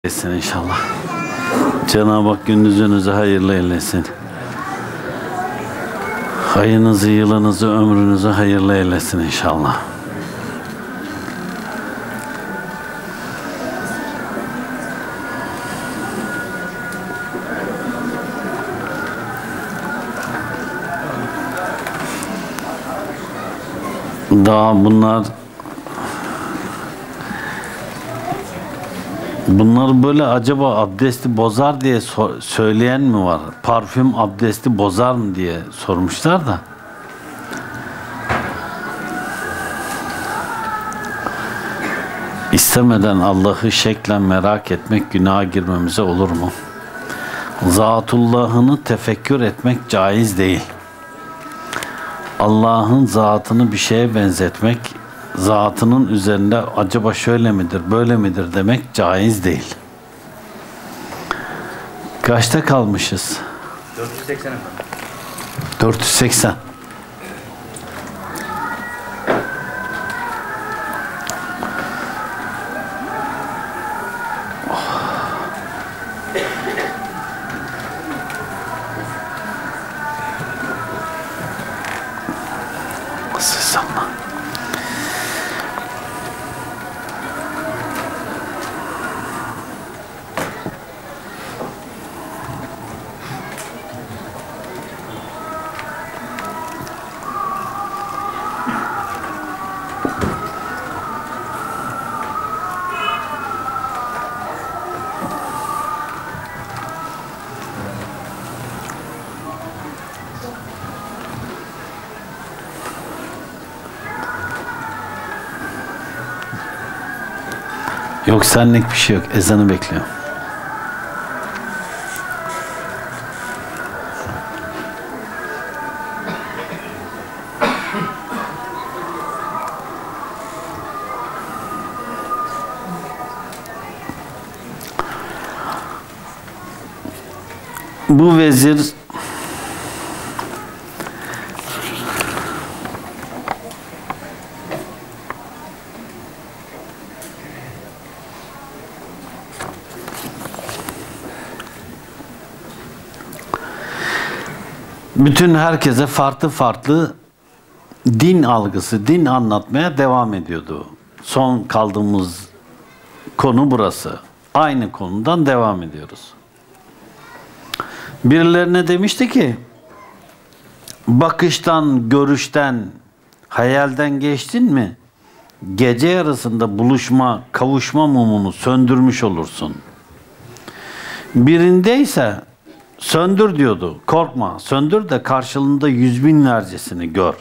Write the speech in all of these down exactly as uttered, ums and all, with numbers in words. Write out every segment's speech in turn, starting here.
Eylesin inşallah. Cenab-ı Hak gündüzünüzü hayırlı eylesin. Hayınızı, yılınızı, ömrünüzü hayırlı eylesin inşallah. Daha bunlar Bunlar böyle acaba abdesti bozar diye so söyleyen mi var? Parfüm abdesti bozar mı diye sormuşlar da. İstemeden Allah'ı şeklen merak etmek günaha girmemize olur mu? Zatullah'ını tefekkür etmek caiz değil. Allah'ın zatını bir şeye benzetmek, zatının üzerinde acaba şöyle midir, böyle midir demek caiz değil. Kaçta kalmışız? dört yüz seksen efendim. dört yüz seksen. Yok, senlik bir şey yok. Ezanı bekliyorum. Bu vezir bütün herkese farklı farklı din algısı, din anlatmaya devam ediyordu. Son kaldığımız konu burası. Aynı konudan devam ediyoruz. Birilerine demişti ki, bakıştan, görüşten, hayalden geçtin mi, gece yarısında buluşma, kavuşma mumunu söndürmüş olursun. Birindeyse söndür diyordu. Korkma, söndür de karşılığında yüz binlercesini gör.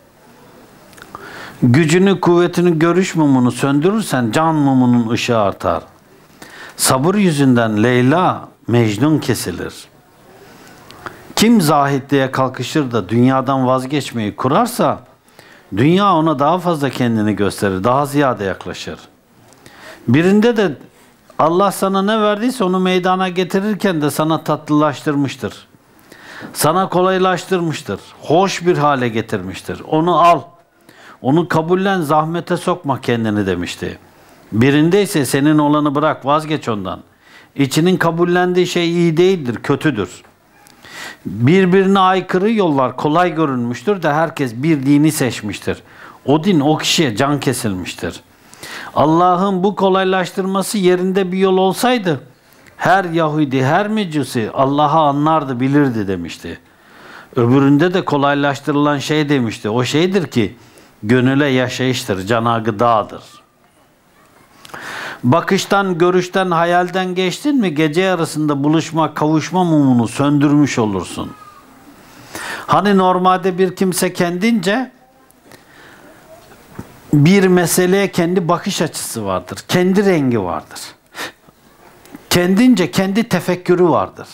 Gücünü, kuvvetini, görüş mumunu söndürürsen can mumunun ışığı artar. Sabır yüzünden Leyla, Mecnun kesilir. Kim zahitliğe kalkışır da dünyadan vazgeçmeyi kurarsa, dünya ona daha fazla kendini gösterir, daha ziyade yaklaşır. Birinde de Allah sana ne verdiyse onu meydana getirirken de sana tatlılaştırmıştır. Sana kolaylaştırmıştır. Hoş bir hale getirmiştir. Onu al. Onu kabullen, zahmete sokma kendini demişti. Birinde ise senin olanı bırak, vazgeç ondan. İçinin kabullendiği şey iyi değildir, kötüdür. Birbirine aykırı yollar kolay görünmüştür de herkes bir dini seçmiştir. O din o kişiye can kesilmiştir. Allah'ın bu kolaylaştırması yerinde bir yol olsaydı, her Yahudi, her Mecusi Allah'ı anlardı, bilirdi demişti. Öbüründe de kolaylaştırılan şey demişti. O şeydir ki, gönüle yaşayıştır, cana gıdadır. Bakıştan, görüşten, hayalden geçtin mi, gece yarısında buluşma, kavuşma mumunu söndürmüş olursun. Hani normalde bir kimse kendince bir meseleye kendi bakış açısı vardır. Kendi rengi vardır. Kendince kendi tefekkürü vardır.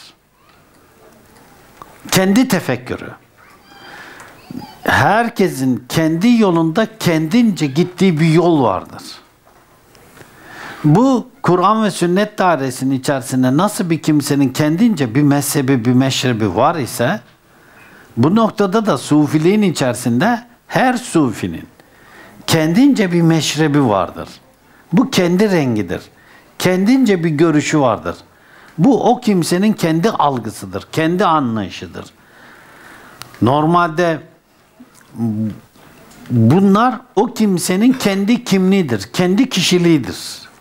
Kendi tefekkürü. Herkesin kendi yolunda kendince gittiği bir yol vardır. Bu Kur'an ve sünnet dairesinin içerisinde nasıl bir kimsenin kendince bir mezhebi, bir meşrebi var ise, bu noktada da sufiliğin içerisinde her sufinin kendince bir meşrebi vardır. Bu kendi rengidir. kendince bir görüşü vardır. Bu o kimsenin kendi algısıdır, kendi anlayışıdır. Normalde bunlar o kimsenin kendi kimliğidir, kendi kişiliğidir.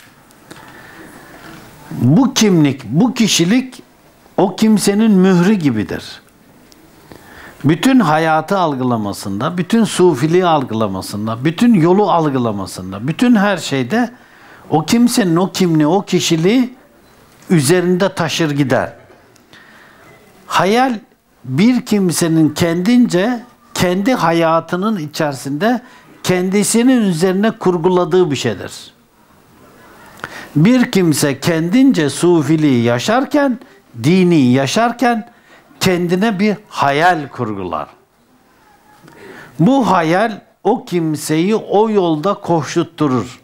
Bu kimlik, bu kişilik o kimsenin mührü gibidir. Bütün hayatı algılamasında, bütün sufiliği algılamasında, bütün yolu algılamasında, bütün her şeyde o kimsenin o kimliği, o kişiliği üzerinde taşır gider. Hayal bir kimsenin kendince, kendi hayatının içerisinde kendisinin üzerine kurguladığı bir şeydir. Bir kimse kendince sufiliği yaşarken, dini yaşarken kendine bir hayal kurgular. Bu hayal o kimseyi o yolda koşturur.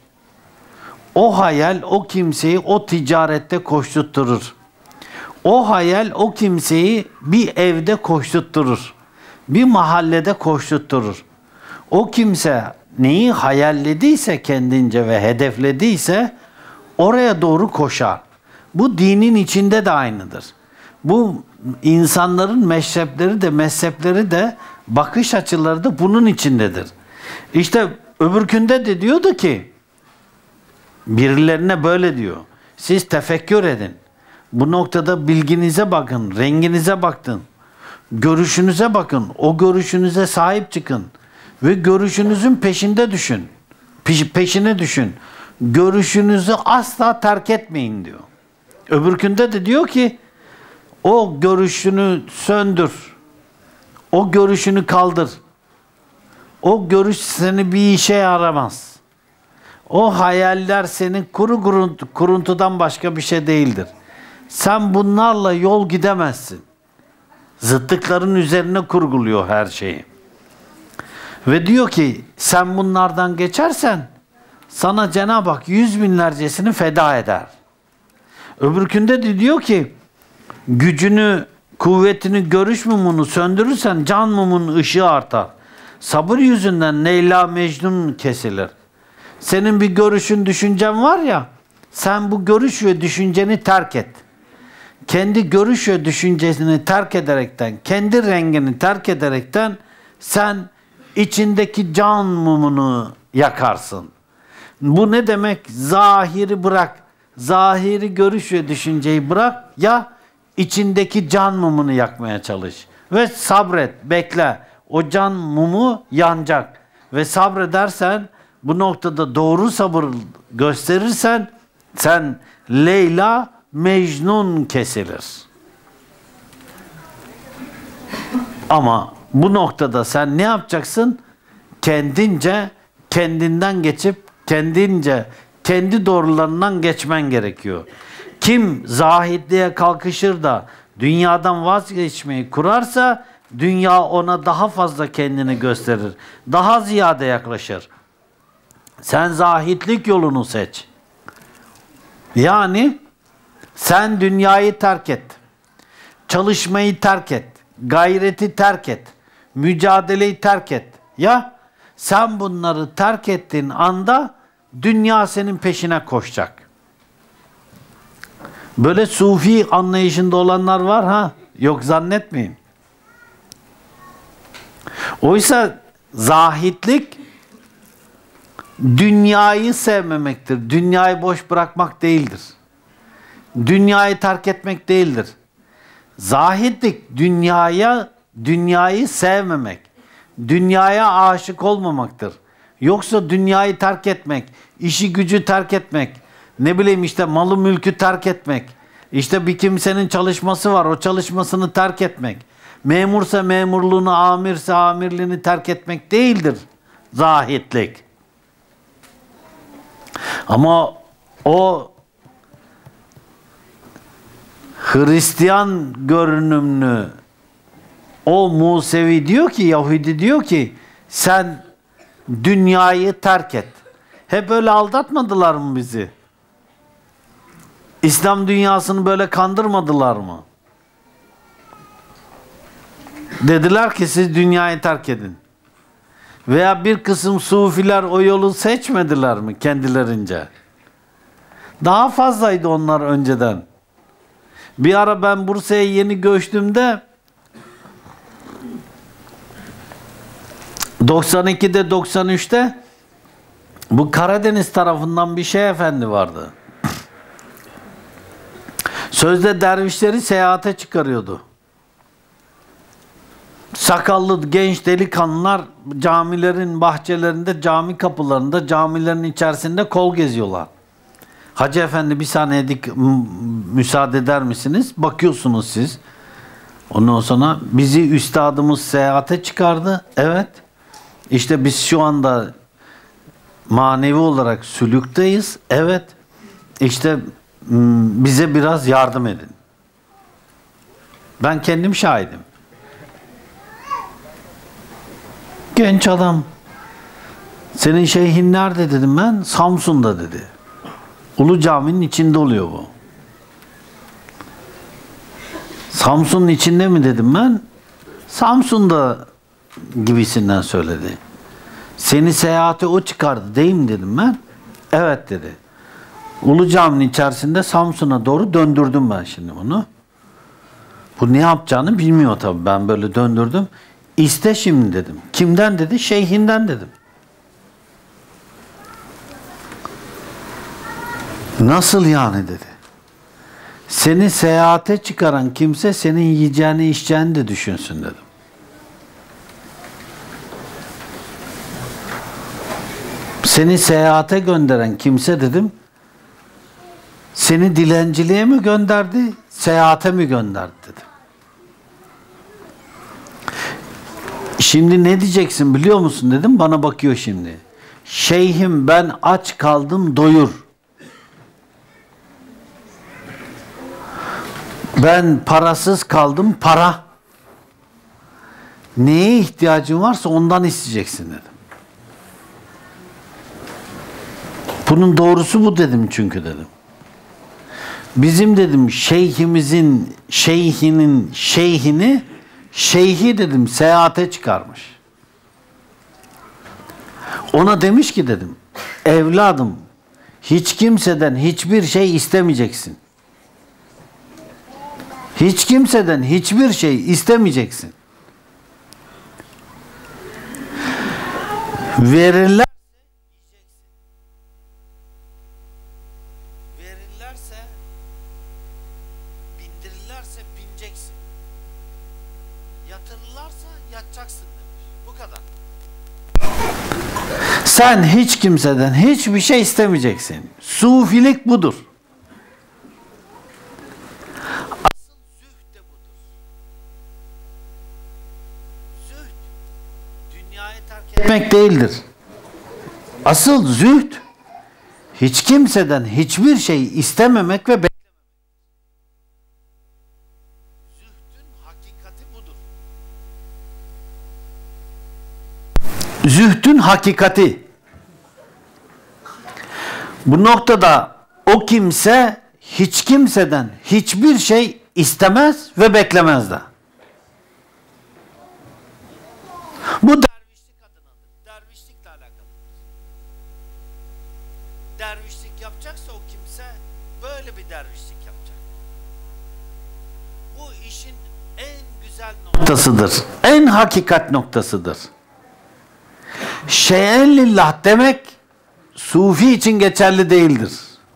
O hayal o kimseyi o ticarette koşturur. O hayal o kimseyi bir evde koşturur. Bir mahallede koşturur. O kimse neyi hayallediyse kendince ve hedeflediyse oraya doğru koşar. Bu dinin içinde de aynıdır. Bu insanların meşrepleri de mezhepleri de bakış açıları da bunun içindedir. İşte öbürkünde de diyordu ki birilerine böyle diyor. Siz tefekkür edin. Bu noktada bilginize bakın, renginize bakın, görüşünüze bakın, o görüşünüze sahip çıkın ve görüşünüzün peşinde düşün. Peşine düşün. Görüşünüzü asla terk etmeyin diyor. Öbürkünde de diyor ki o görüşünü söndür. O görüşünü kaldır. O görüş seni bir işe yaramaz. O hayaller senin kuru kuruntu, kuruntudan başka bir şey değildir. Sen bunlarla yol gidemezsin. Zıttıkların üzerine kurguluyor her şeyi. Ve diyor ki sen bunlardan geçersen sana Cenab-ı Hak yüz binlercesini feda eder. Öbürkünde de diyor ki gücünü, kuvvetini, görüş mumunu söndürürsen can mumunun ışığı artar. Sabır yüzünden Leyla Mecnun kesilir. Senin bir görüşün, düşüncen var ya, sen bu görüş ve düşünceni terk et. Kendi görüş ve düşüncesini terk ederekten, kendi rengini terk ederekten sen içindeki can mumunu yakarsın. Bu ne demek? Zahiri bırak. Zahiri görüş ve düşünceyi bırak ya içindeki can mumunu yakmaya çalış. Ve sabret, bekle. O can mumu yanacak. Ve sabredersen, bu noktada doğru sabır gösterirsen sen Leyla Mecnun kesilir. Ama bu noktada sen ne yapacaksın? Kendince, kendinden geçip kendince, kendi doğrularından geçmen gerekiyor. Kim zahidliğe kalkışır da dünyadan vazgeçmeyi kurarsa dünya ona daha fazla kendini gösterir. Daha ziyade yaklaşır. Sen zahitlik yolunu seç. Yani sen dünyayı terk et. Çalışmayı terk et. Gayreti terk et. Mücadeleyi terk et. Ya sen bunları terk ettiğin anda dünya senin peşine koşacak. Böyle sufi anlayışında olanlar var ha. Yok zannetmeyin. Oysa zahitlik dünyayı sevmemektir. Dünyayı boş bırakmak değildir. Dünyayı terk etmek değildir. Zahitlik dünyaya, dünyayı sevmemek. Dünyaya aşık olmamaktır. Yoksa dünyayı terk etmek, işi gücü terk etmek, ne bileyim işte malı mülkü terk etmek, işte bir kimsenin çalışması var, o çalışmasını terk etmek, memursa memurluğunu, amirse amirliğini terk etmek değildir zahitlik. Ama o Hristiyan görünümlü o Musevi diyor ki, Yahudi diyor ki sen dünyayı terk et. Hep öyle aldatmadılar mı bizi? İslam dünyasını böyle kandırmadılar mı? Dediler ki siz dünyayı terk edin. Veya bir kısım sufiler o yolu seçmediler mi kendilerince? Daha fazlaydı onlar önceden. Bir ara ben Bursa'ya yeni göçtüğümde doksan ikide doksan üçte bu Karadeniz tarafından bir şey efendi vardı. Sözde dervişleri seyahate çıkarıyordu. Sakallı genç delikanlılar camilerin bahçelerinde, cami kapılarında, camilerin içerisinde kol geziyorlar. Hacı efendi bir saniye dik, müsaade eder misiniz? Bakıyorsunuz siz. Ondan sonra bizi üstadımız seyahate çıkardı. Evet. İşte biz şu anda manevi olarak sülükteyiz. Evet. İşte bize biraz yardım edin. Ben kendim şahidim. Genç adam. Senin şeyhin nerede dedim ben? Samsun'da dedi. Ulu Cami'nin içinde oluyor bu. Samsun'un içinde mi dedim ben? Samsun'da gibisinden söyledi. Seni seyahate o çıkardı değil mi dedim ben? Evet dedi. Ulu Cami'nin içerisinde Samsun'a doğru döndürdüm ben şimdi bunu. Bu ne yapacağını bilmiyor tabii. Ben böyle döndürdüm. İste şimdi dedim. Kimden dedi? Şeyhinden dedim. Nasıl yani dedi. Seni seyahate çıkaran kimse senin yiyeceğini içeceğini de düşünsün dedim. Seni seyahate gönderen kimse dedim, seni dilenciliğe mi gönderdi, seyahate mi gönderdi dedim. Şimdi ne diyeceksin biliyor musun dedim, bana bakıyor şimdi. Şeyhim ben aç kaldım doyur. Ben parasız kaldım para. Neye ihtiyacın varsa ondan isteyeceksin dedim. Bunun doğrusu bu dedim çünkü dedim. Bizim dedim şeyhimizin şeyhinin şeyhini şeyhi dedim seyahate çıkarmış. Ona demiş ki dedim evladım hiç kimseden hiçbir şey istemeyeceksin. Hiç kimseden hiçbir şey istemeyeceksin. Verirler verirlerse bindirirlerse bineceksin. Yatırırlarsa yatacaksın demiş. Bu kadar. Sen hiç kimseden hiçbir şey istemeyeceksin. Sufilik budur. Asıl zühd de budur. Zühd dünyayı terk etmek değildir. Asıl zühd hiç kimseden hiçbir şey istememek ve beklememek. Zühdün hakikati budur. Zühdün hakikati. Bu noktada o kimse hiç kimseden hiçbir şey istemez ve beklemez de. Bu dervişlik adınadır. Dervişlikle alakalıdır. Dervişlik yapacaksa o kimse böyle bir dervişlik yapacak. Bu işin en güzel noktasıdır. En hakikat noktasıdır. Şeyen lillah demek Sufi için geçerli değildir.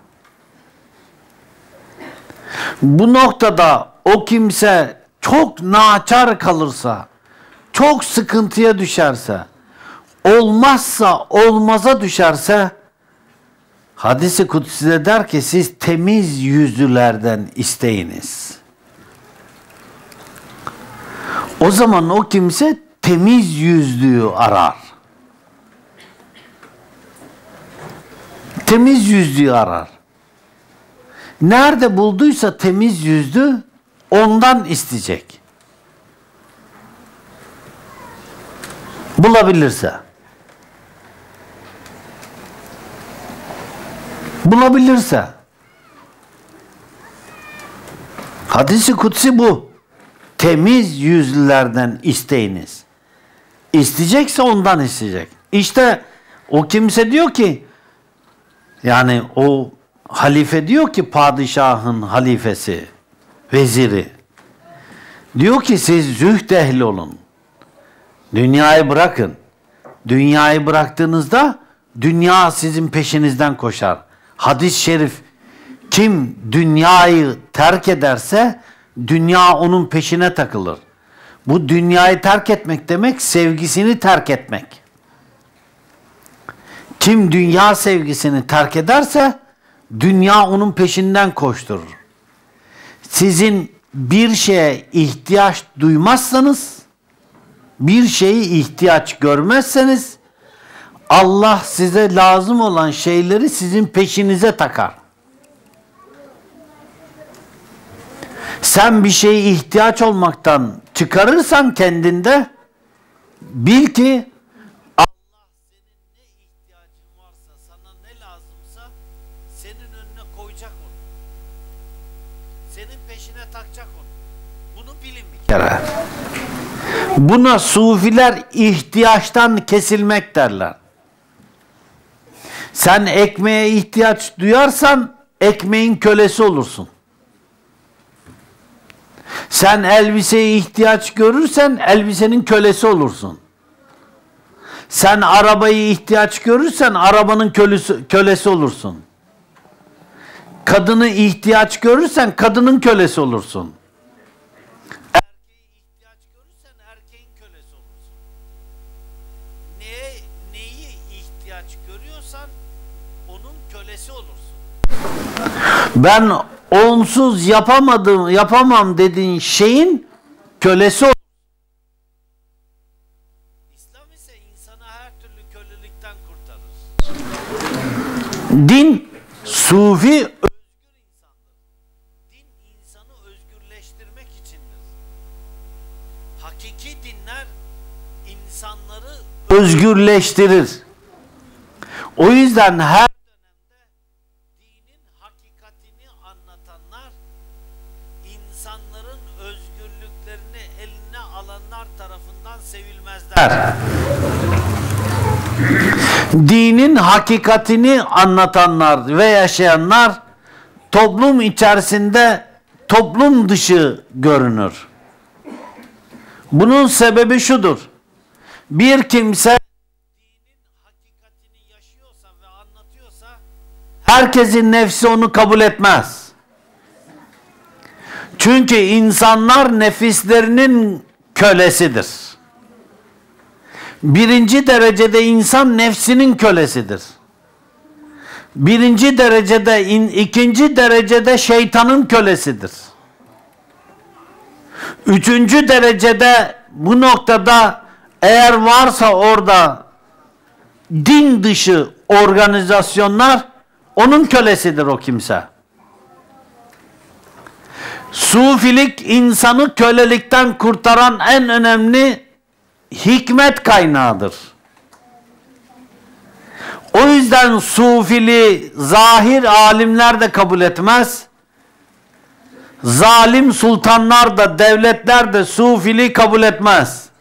Bu noktada o kimse çok naçar kalırsa, çok sıkıntıya düşerse, olmazsa olmaza düşerse, hadis-i kutside der ki siz temiz yüzlülerden isteyiniz. O zaman o kimse temiz yüzlüğü arar. Temiz yüzlüğü arar. Nerede bulduysa temiz yüzlü ondan isteyecek. Bulabilirse. Bulabilirse. Hadis-i kutsi bu. Temiz yüzlülerden isteyiniz. İsteyecekse ondan isteyecek. İşte o kimse diyor ki yani o halife diyor ki padişahın halifesi, veziri. Diyor ki siz zühd ehli olun. Dünyayı bırakın. Dünyayı bıraktığınızda dünya sizin peşinizden koşar. Hadis-i şerif, kim dünyayı terk ederse dünya onun peşine takılır. Bu dünyayı terk etmek demek sevgisini terk etmek. Kim dünya sevgisini terk ederse dünya onun peşinden koşturur. Sizin bir şeye ihtiyaç duymazsanız, bir şeyi ihtiyaç görmezseniz Allah size lazım olan şeyleri sizin peşinize takar. Sen bir şeye ihtiyaç olmaktan çıkarırsan kendinde, bil ki Allah senin ne ihtiyacın varsa, sana ne lazımsa senin önüne koyacak onu. Senin peşine takacak onu. Bunu bilin bir kere. Buna sufiler ihtiyaçtan kesilmek derler. Sen ekmeğe ihtiyaç duyarsan ekmeğin kölesi olursun. Sen elbiseye ihtiyaç görürsen elbisenin kölesi olursun. Sen arabayı ihtiyaç görürsen arabanın kölesi, kölesi olursun. Kadını ihtiyaç görürsen kadının kölesi olursun. Erkeği ihtiyaç görürsen erkeğin kölesi olursun. Neye, neyi ihtiyaç görüyorsan onun kölesi olursun. Ben onsuz yapamadım, yapamam dediğin şeyin kölesi olur. İslam ise insanı her türlü kölelikten kurtarır. Din, sufi özgür insandır. Din insanı özgürleştirmek içindir. Hakiki dinler insanları özgürleştirir. O yüzden her İnsanların özgürlüklerini eline alanlar tarafından sevilmezler. Dinin hakikatini anlatanlar ve yaşayanlar toplum içerisinde toplum dışı görünür. Bunun sebebi şudur. Bir kimse dinin hakikatini yaşıyorsa ve anlatıyorsa herkesin nefsi onu kabul etmez. Çünkü insanlar nefislerinin kölesidir. Birinci derecede insan nefsinin kölesidir. Birinci derecede, in, ikinci derecede şeytanın kölesidir. Üçüncü derecede bu noktada eğer varsa orada din dışı organizasyonlar onun kölesidir o kimse. Sufilik insanı kölelikten kurtaran en önemli hikmet kaynağıdır. O yüzden sufili zahir alimler de kabul etmez. Zalim sultanlar da devletler de sufili kabul etmez.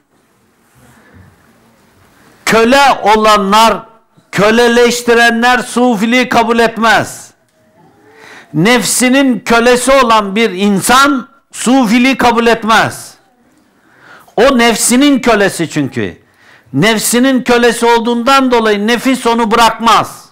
Köle olanlar, köleleştirenler sufili kabul etmez. Nefsinin kölesi olan bir insan sufiliği kabul etmez. O nefsinin kölesi çünkü. Nefsinin kölesi olduğundan dolayı nefis onu bırakmaz.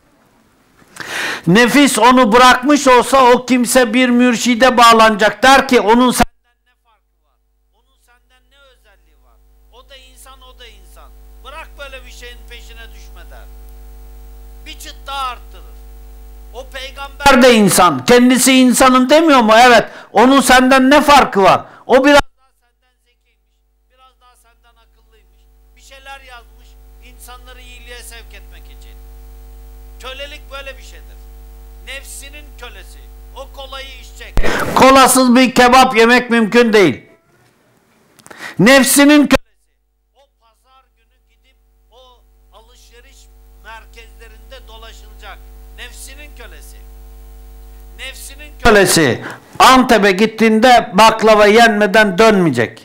Nefis onu bırakmış olsa o kimse bir mürşide bağlanacak, der ki onun senden ne farkı var? Onun senden ne özelliği var? O da insan, o da insan. Bırak böyle bir şeyin peşine düşme der. Bir çıt daha arttırır. O peygamber de insan. Kendisi insanım demiyor mu? Evet. Onun senden ne farkı var? O biraz daha senden zekiymiş. Biraz daha senden akıllıymış. Bir şeyler yazmış. İnsanları iyiliğe sevk etmek için. Kölelik böyle bir şeydir. Nefsinin kölesi. O kolayı içecek. Kolasız bir kebap yemek mümkün değil. Nefsinin kölesi. O pazar günü gidip o alışveriş merkezlerinde dolaşılacak. Nefsinin kölesi. Nefsinin kölesi. Antep'e gittiğinde baklava yenmeden dönmeyecek.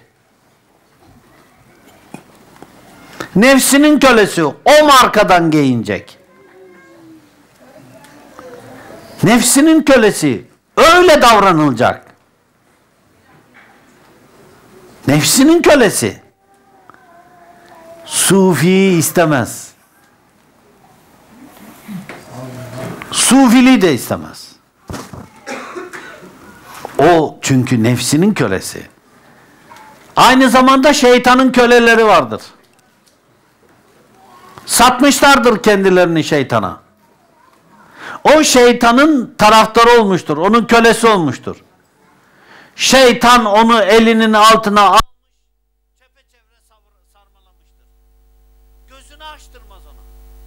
Nefsinin kölesi. O markadan giyinecek. Nefsinin kölesi. Öyle davranılacak. Nefsinin kölesi. Sufiyi istemez. Sufiliği de istemez. O çünkü nefsinin kölesi. Aynı zamanda şeytanın köleleri vardır. Satmışlardır kendilerini şeytana. O şeytanın taraftarı olmuştur. Onun kölesi olmuştur. Şeytan onu elinin altına almış, çepeçevre sarmalamıştır. Gözünü açtırmaz ona.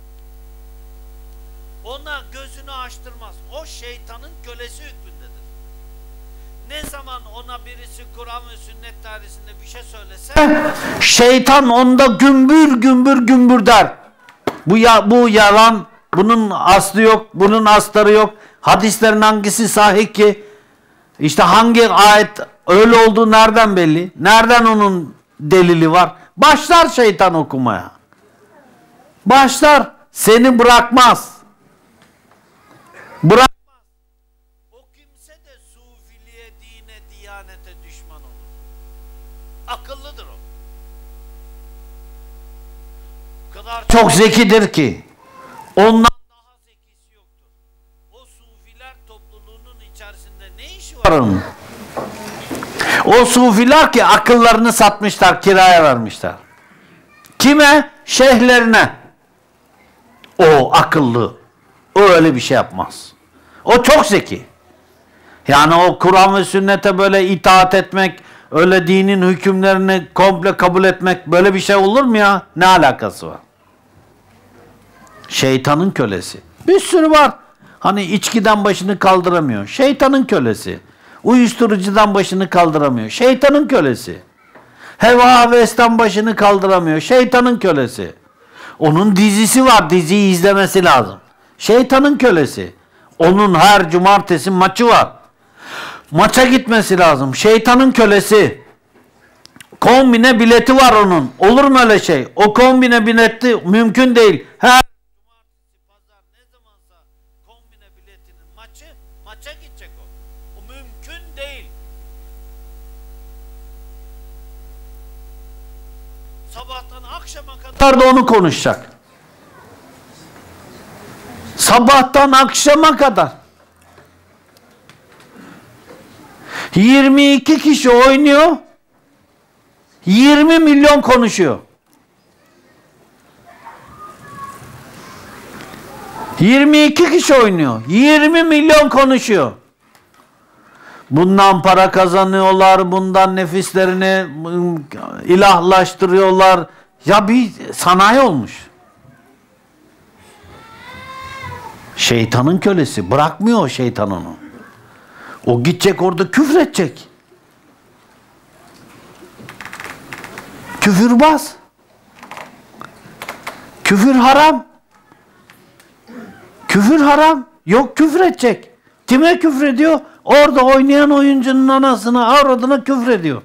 Ona gözünü açtırmaz. O şeytanın kölesi hükmündedir. Ne zaman ona birisi Kur'an ve sünnet dairesinde bir şey söylese, şeytan onda gümbür gümbür gümbür der. Bu ya bu yalan, bunun aslı yok, bunun astarı yok. Hadislerin hangisi sahih ki? İşte hangi ayet öyle olduğu nereden belli? Nereden onun delili var? Başlar şeytan okumaya. Başlar. Seni bırakmaz. Bırakmaz. O kimse de sufiliğe, dine, diyanete düşman olur. Akıllıdır o. O kadar çok zekidir ki ondan daha zekisi yoktur. O sufiler topluluğunun içerisinde ne işi var onun? O sufiler ki akıllarını satmışlar, kiraya vermişler. Kime? Şeyhlerine. O akıllı. O öyle bir şey yapmaz. O çok zeki. Yani o Kur'an ve sünnete böyle itaat etmek, öyle dinin hükümlerini komple kabul etmek, böyle bir şey olur mu ya? Ne alakası var? Şeytanın kölesi. Bir sürü var. Hani içkiden başını kaldıramıyor. Şeytanın kölesi. Uyuşturucudan başını kaldıramıyor. Şeytanın kölesi. Heva hevesten başını kaldıramıyor. Şeytanın kölesi. Onun dizisi var. Diziyi izlemesi lazım. Şeytanın kölesi. Onun her cumartesi maçı var. Maça gitmesi lazım. Şeytanın kölesi. Kombine bileti var onun. Olur mu öyle şey? O kombine bileti mümkün değil. Her cumartesi, pazar ne zamansa kombine biletinin maçı, maça gidecek o. O mümkün değil. Sabahtan akşama kadar da onu konuşacak. Sabahtan akşama kadar. yirmi iki kişi oynuyor. yirmi milyon konuşuyor. yirmi iki kişi oynuyor. yirmi milyon konuşuyor. Bundan para kazanıyorlar. Bundan nefislerini ilahlaştırıyorlar. Ya bir sanayi olmuş. Şeytanın kölesi. Bırakmıyor şeytan onu. O gidecek orada küfredecek. Küfürbaz. Küfür haram. Küfür haram. Yok küfredecek. Kime küfrediyor? Orada oynayan oyuncunun anasına, avradına küfrediyor.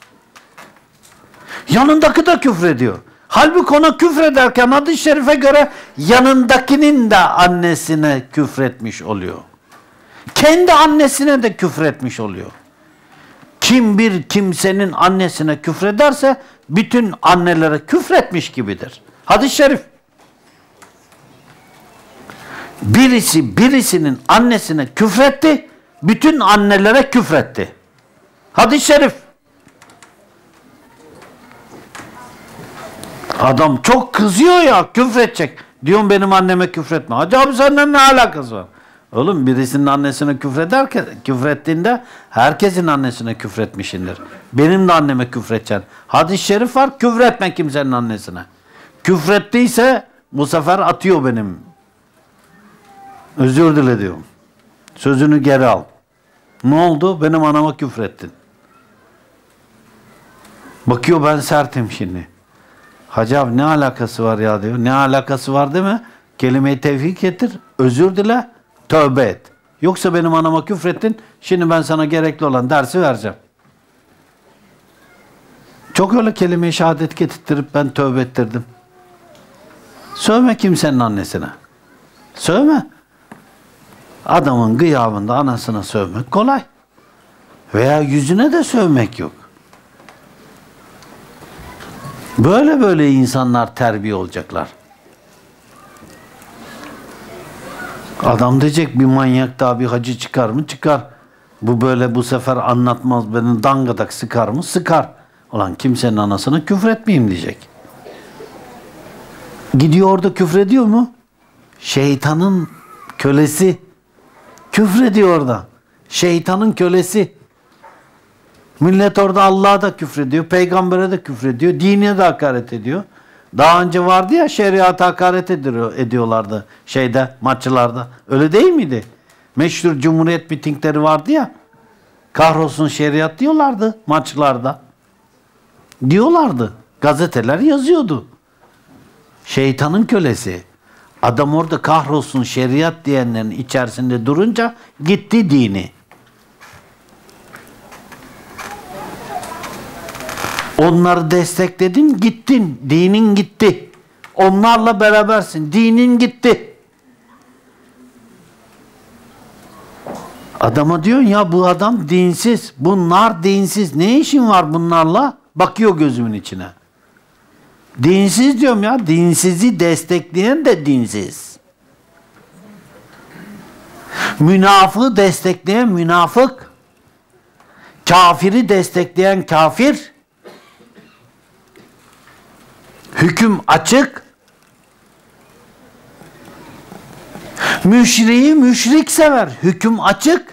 Yanındaki de küfrediyor. Halbuki ona küfrederken hadis-i şerife göre yanındakinin de annesine küfretmiş oluyor. Kendi annesine de küfretmiş oluyor. Kim bir kimsenin annesine küfrederse bütün annelere küfretmiş gibidir. Hadis-i şerif. Birisi birisinin annesine küfretti, bütün annelere küfretti. Hadis-i şerif. Adam çok kızıyor ya, küfredecek. Diyorum benim anneme küfretme. Hacı abi senden ne alakası var? Oğlum birisinin annesine küfrederken, küfrettiğinde herkesin annesine küfretmişindir. Benim de anneme küfredeceksin. Hadis-i şerif var, küfretme kimsenin annesine. Küfrettiyse bu sefer atıyor benim. Özür dile diyorum. Sözünü geri al. Ne oldu? Benim anama küfrettin. Bakıyor ben sertim şimdi. Hacı abi ne alakası var ya diyor. Ne alakası var değil mi? Kelime-i tevfik getir, özür dile, tövbe et. Yoksa benim anama küfrettin, şimdi ben sana gerekli olan dersi vereceğim. Çok öyle kelime-i şehadet getirttirip ben tövbe ettirdim. Sövme kimsenin annesine. Sövme. Adamın gıyabında anasına sövmek kolay. Veya yüzüne de sövmek yok. Böyle böyle insanlar terbiye olacaklar. Adam diyecek bir manyak daha bir hacı çıkar mı? Çıkar. Bu böyle bu sefer anlatmaz beni dangadak sıkar mı? Sıkar. Ulan kimsenin anasına küfretmeyeyim diyecek. Gidiyor orada küfrediyor mu? Şeytanın kölesi. Küfrediyor orada. Şeytanın kölesi. Millet orada Allah'a da küfrediyor, peygambere de küfrediyor, dine de hakaret ediyor. Daha önce vardı ya şeriata hakaret ediyor, ediyorlardı şeyde, maçlarda. Öyle değil miydi? Meşhur Cumhuriyet mitingleri vardı ya. Kahrolsun şeriat diyorlardı maçlarda. Diyorlardı. Gazeteler yazıyordu. Şeytanın kölesi. Adam orada kahrolsun şeriat diyenlerin içerisinde durunca gitti dini. Onları destekledin, gittin. Dinin gitti. Onlarla berabersin. Dinin gitti. Adama diyorsun ya bu adam dinsiz. Bunlar dinsiz. Ne işin var bunlarla? Bakıyor gözümün içine. Dinsiz diyorum ya. Dinsizi destekleyen de dinsiz. Münafığı destekleyen münafık. Kafiri destekleyen kafir. Hüküm açık. Müşriği müşrik sever. Hüküm açık.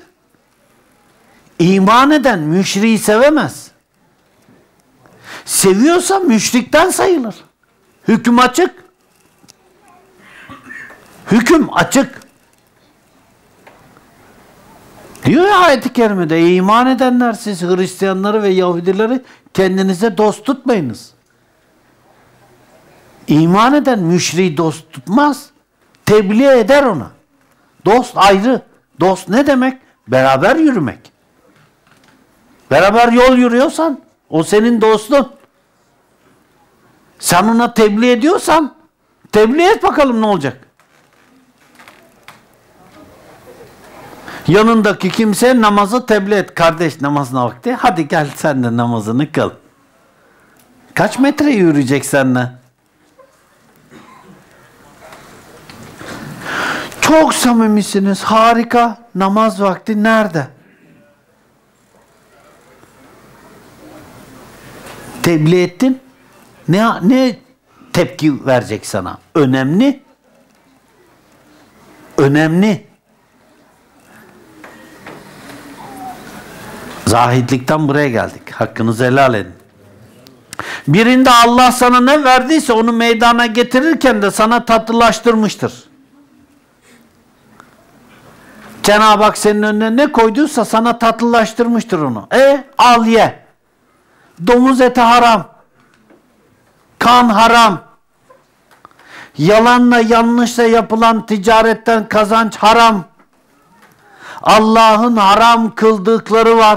İman eden müşriği sevemez. Seviyorsa müşrikten sayılır. Hüküm açık. Hüküm açık. Diyor ya ayet-i kerimede iman edenler siz Hristiyanları ve Yahudileri kendinize dost tutmayınız. İman eden müşriği dost tutmaz. Tebliğ eder ona. Dost ayrı. Dost ne demek? Beraber yürümek. Beraber yol yürüyorsan o senin dostun. Sen ona tebliğ ediyorsan tebliğ et bakalım ne olacak. Yanındaki kimse namazı tebliğ et. Kardeş namazına vakti. Hadi gel sen de namazını kıl. Kaç metre yürüyecek seninle? Çok samimisiniz. Harika. Namaz vakti nerede? Tebliğ ettin. Ne, ne tepki verecek sana? Önemli. Önemli. Zahidlikten buraya geldik. Hakkınızı helal edin. Birinde Allah sana ne verdiyse onu meydana getirirken de sana tatlılaştırmıştır. Cenab-ı Hak senin önüne ne koyduysa sana tatlılaştırmıştır onu. E al ye. Domuz eti haram. Kan haram. Yalanla yanlışla yapılan ticaretten kazanç haram. Allah'ın haram kıldıkları var.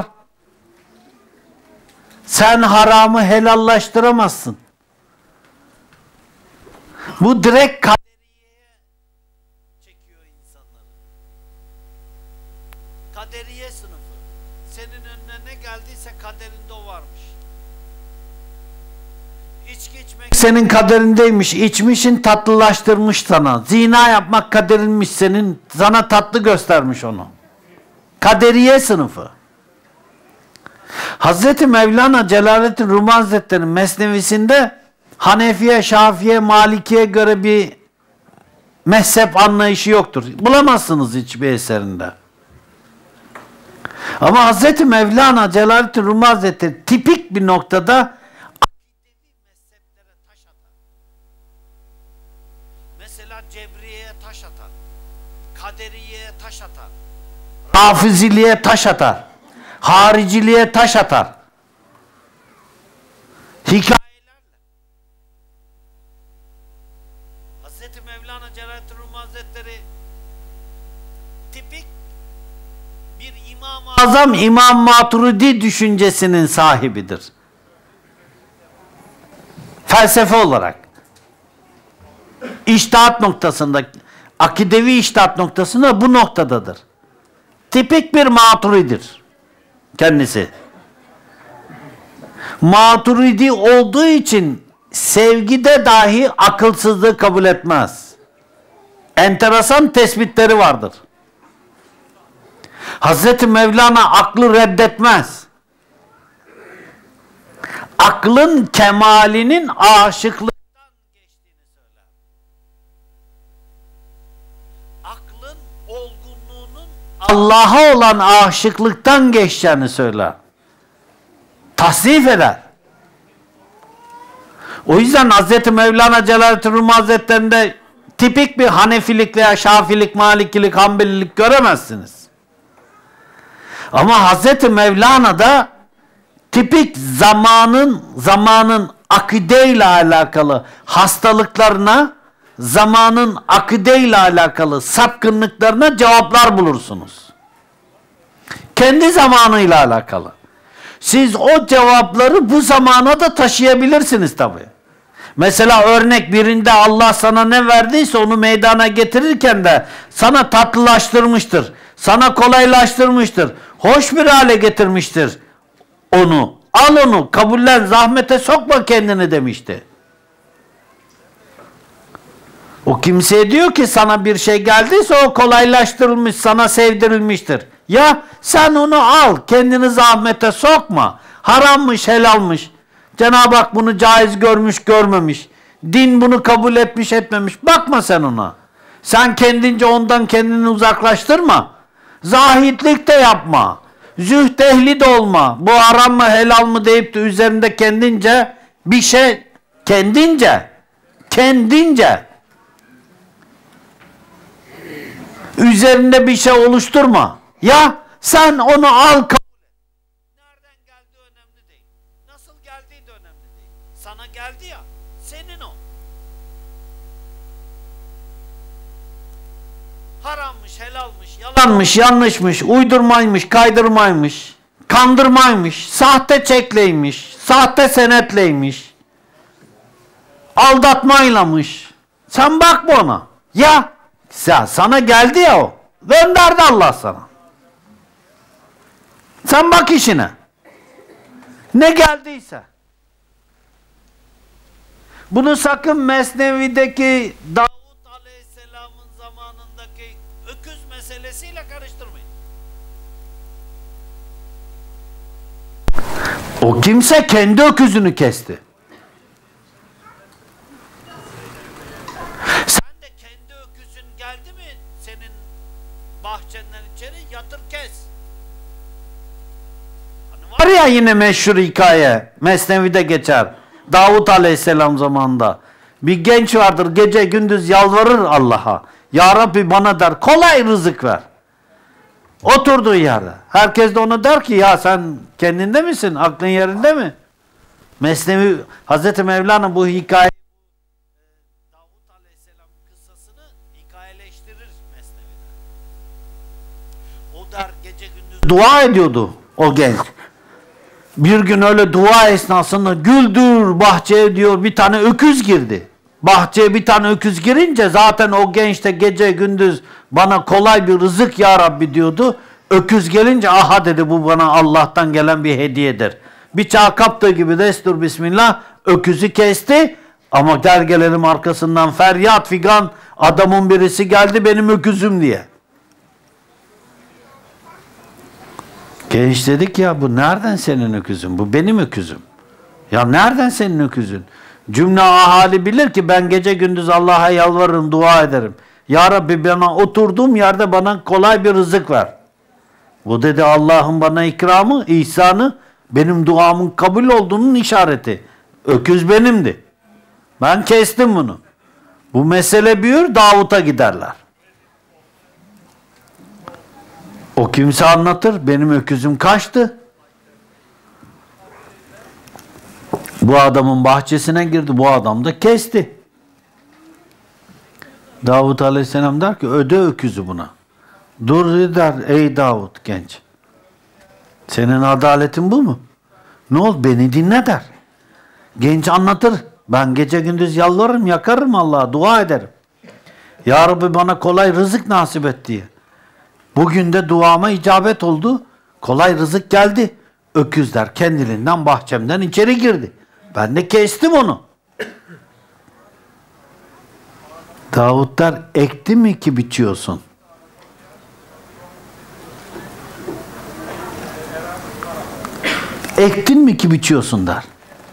Sen haramı helallaştıramazsın. Bu direkt kaderiyeye çekiyor insanları. Kaderiye sınıfı. Senin önüne ne geldiyse kaderinde o varmış. İçki içmek senin kaderindeymiş. İçmişin tatlılaştırmış sana. Zina yapmak kaderinmiş senin. Sana tatlı göstermiş onu. Kaderiye sınıfı. Hazreti Mevlana Celaleddin Rumi Hazretleri'nin Mesnevisinde Hanefiye, Şafiye, Maliki'ye göre bir mezhep anlayışı yoktur. Bulamazsınız hiçbir eserinde. Ama Hazreti Mevlana Celaleddin Rumi Hazretleri tipik bir noktada akidevi mezheplere taş atar. Mesela Cebriye'ye taş atar. Kaderiye'ye taş atar. Rafiziliğe taş atar. Hariciliğe taş atar. Hikayelerle. Hazreti Mevlana Celaleddin Rumi Hazretleri tipik bir İmam-ı Azam İmam Maturidi düşüncesinin sahibidir. Felsefe olarak. İçtihat noktasında, akidevi içtihat noktasında bu noktadadır. tipik bir maturidir kendisi. Maturidi olduğu için sevgide dahi akılsızlığı kabul etmez. Enteresan tespitleri vardır. Hazreti Mevlana aklı reddetmez. Aklın kemalinin aşıklıktan geçtiğini söyler. Aklın olgunluğunun Allah'a olan aşıklıktan geçeceğini söyler. Tasnif eder. O yüzden Hazreti Mevlana Celaleddin Rumi Hazretleri'nde tipik bir Hanefilik veya Şafilik, Malikilik, Hanbelilik göremezsiniz. Ama Hazreti Mevlana'da tipik zamanın zamanın akideyle alakalı hastalıklarına, zamanın akideyle alakalı sapkınlıklarına cevaplar bulursunuz. Kendi zamanıyla alakalı. Siz o cevapları bu zamana da taşıyabilirsiniz tabii. Mesela örnek birinde Allah sana ne verdiyse onu meydana getirirken de sana tatlılaştırmıştır. Sana kolaylaştırmıştır. Hoş bir hale getirmiştir onu. Al onu, kabullen, zahmete sokma kendini demişti. O kimseye diyor ki sana bir şey geldiyse o kolaylaştırılmış, sana sevdirilmiştir. Ya sen onu al, kendini zahmete sokma. Harammış, helalmış. Cenab-ı Hak bunu caiz görmüş, görmemiş. Din bunu kabul etmiş, etmemiş. Bakma sen ona. Sen kendince ondan kendini uzaklaştırma. Zahitlik de yapma. Zühd ehli de olma. Bu haram mı, helal mı deyip de üzerinde kendince bir şey, kendince, kendince üzerinde bir şey oluşturma. Ya sen onu al, kabul et. Nereden geldiği önemli değil. Nasıl geldiği de önemli değil. Sana geldi ya, senin o. Harammış, helalmış, yalanmış, yanlışmış, uydurmaymış, kaydırmaymış, kandırmaymış, sahte çekleymiş, sahte senetleymiş, aldatmaylamış. Sen bakma ona. Ya sana geldi ya o. Gönderdi Allah sana. Sen bak işine. Ne geldiyse. Bunu sakın Mesnevi'deki Davut Aleyhisselam'ın zamanındaki öküz meselesiyle karıştırmayın. O kimse kendi öküzünü kesti. Sen de kendi öküzün geldi mi senin bahçenden içeri, yatır kes. Hani var ya yine meşhur hikaye, Mesnevi'de geçer. Davut Aleyhisselam zamanında bir genç vardır, gece gündüz yalvarır Allah'a. Ya Rabbi bana der, kolay rızık ver. Oturduğu yerde. Herkes de ona der ki ya sen kendinde misin? Aklın yerinde mi? Mesnevi, Hazreti Mevlana bu hikaye Davut Aleyhisselam kıssasını hikayeleştirir Mesnevi'de. O der gece gündüz dua ediyordu o genç. Bir gün öyle dua esnasında güldür bahçeye diyor bir tane öküz girdi. Bahçeye bir tane öküz girince zaten o genç de gece gündüz bana kolay bir rızık ya Rabbi diyordu. Öküz gelince aha dedi bu bana Allah'tan gelen bir hediyedir. Bıçağı kaptığı gibi destur bismillah öküzü kesti ama gel gelelim arkasından feryat figan adamın birisi geldi benim öküzüm diye. Genç dedik ya bu nereden senin öküzün? Bu benim öküzüm. Ya nereden senin öküzün? Cümle ahali bilir ki ben gece gündüz Allah'a yalvarırım, dua ederim. Ya Rabbi bana oturduğum yerde bana kolay bir rızık ver. Bu dedi Allah'ın bana ikramı, ihsanı, benim duamın kabul olduğunun işareti. Öküz benimdi. Ben kestim bunu. Bu mesele büyür, Davut'a giderler. O kimse anlatır, benim öküzüm kaçtı. Bu adamın bahçesine girdi, bu adam da kesti. Davut Aleyhisselam der ki, öde öküzü buna. Dur der, ey Davut genç. Senin adaletin bu mu? Ne oldu, beni dinle der. Genç anlatır, ben gece gündüz yalvarırım, yakarım Allah'a, dua ederim. Ya Rabbi bana kolay rızık nasip et diye. Bugün de duama icabet oldu. Kolay rızık geldi. Öküzler kendiliğinden bahçemden içeri girdi. Ben de kestim onu. Davut der, ekti mi ki biçiyorsun? Ektin mi ki biçiyorsun der.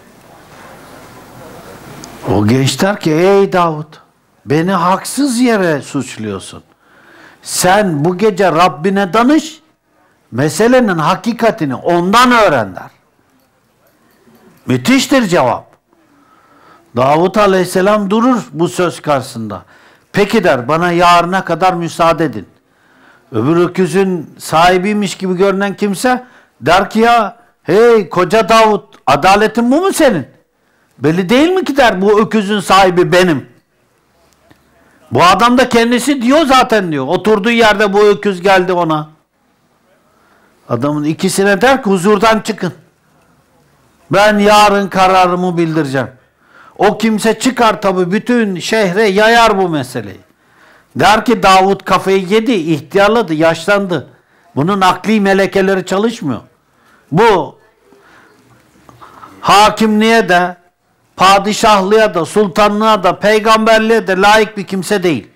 O genç der ki, ey Davut, beni haksız yere suçluyorsun. Sen bu gece Rabbine danış, meselenin hakikatini ondan öğren der. Müthiştir cevap. Davut Aleyhisselam durur bu söz karşısında. Peki der, bana yarına kadar müsaade edin. Öbür öküzün sahibiymiş gibi görünen kimse der ki, ya hey koca Davut, adaletin bu mu senin? Belli değil mi ki der, bu öküzün sahibi benim. Bu adam da kendisi diyor zaten diyor. Oturduğu yerde bu öküz geldi ona. Adamın ikisine der ki, huzurdan çıkın. Ben yarın kararımı bildireceğim. O kimse çıkar tabi, bütün şehre yayar bu meseleyi. Der ki, Davut kafayı yedi, ihtiyarladı, yaşlandı. Bunun akli melekeleri çalışmıyor. Bu hakimliğe de, padişahlığa da, sultanlığa da, peygamberliğe de layık bir kimse değil.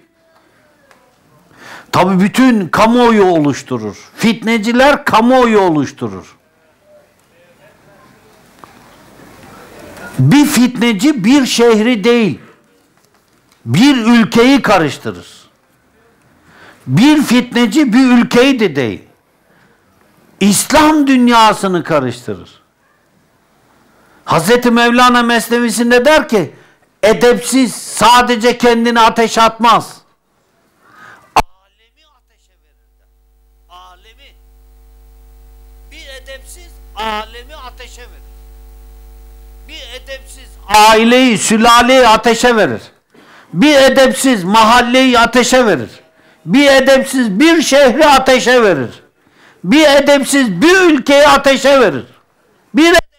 Tabi bütün kamuoyu oluşturur. Fitneciler kamuoyu oluşturur. Bir fitneci bir şehri değil, bir ülkeyi karıştırır. Bir fitneci bir ülkeyi de değil, İslam dünyasını karıştırır. Hazreti Mevlana Mesnevisinde der ki, edepsiz sadece kendini ateşe atmaz, alemi ateşe verir der. Alemi. Bir edepsiz alemi ateşe verir. Bir edepsiz aileyi, sülaleyi ateşe verir. Bir edepsiz mahalleyi ateşe verir. Bir edepsiz bir şehri ateşe verir. Bir edepsiz bir ülkeyi ateşe verir. Bir edepsiz.